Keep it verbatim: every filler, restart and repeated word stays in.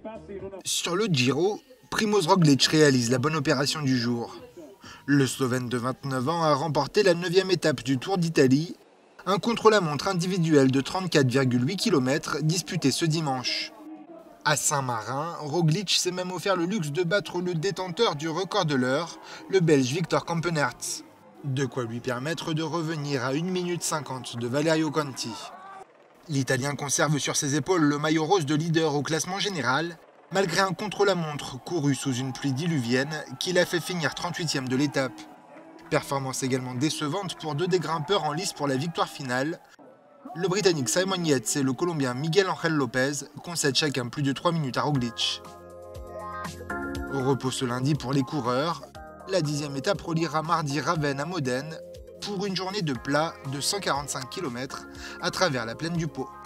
Sur le Giro, Primož Roglič réalise la bonne opération du jour. Le Slovène de vingt-neuf ans a remporté la neuvième étape du Tour d'Italie, un contre-la-montre individuel de trente-quatre virgule huit kilomètres disputé ce dimanche. À Saint-Marin, Roglič s'est même offert le luxe de battre le détenteur du record de l'heure, le Belge Victor Kampenaerts. De quoi lui permettre de revenir à une minute cinquante de Valerio Conti. L'Italien conserve sur ses épaules le maillot rose de leader au classement général, malgré un contre-la-montre couru sous une pluie diluvienne qui l'a fait finir trente-huitième de l'étape. Performance également décevante pour deux des grimpeurs en lice pour la victoire finale. Le Britannique Simon Yates et le Colombien Miguel Ángel López concèdent chacun plus de trois minutes à Roglič. Au repos ce lundi pour les coureurs, la dixième étape reliera mardi Ravenne à Modène pour une journée de plat de cent quarante-cinq kilomètres à travers la plaine du Pô.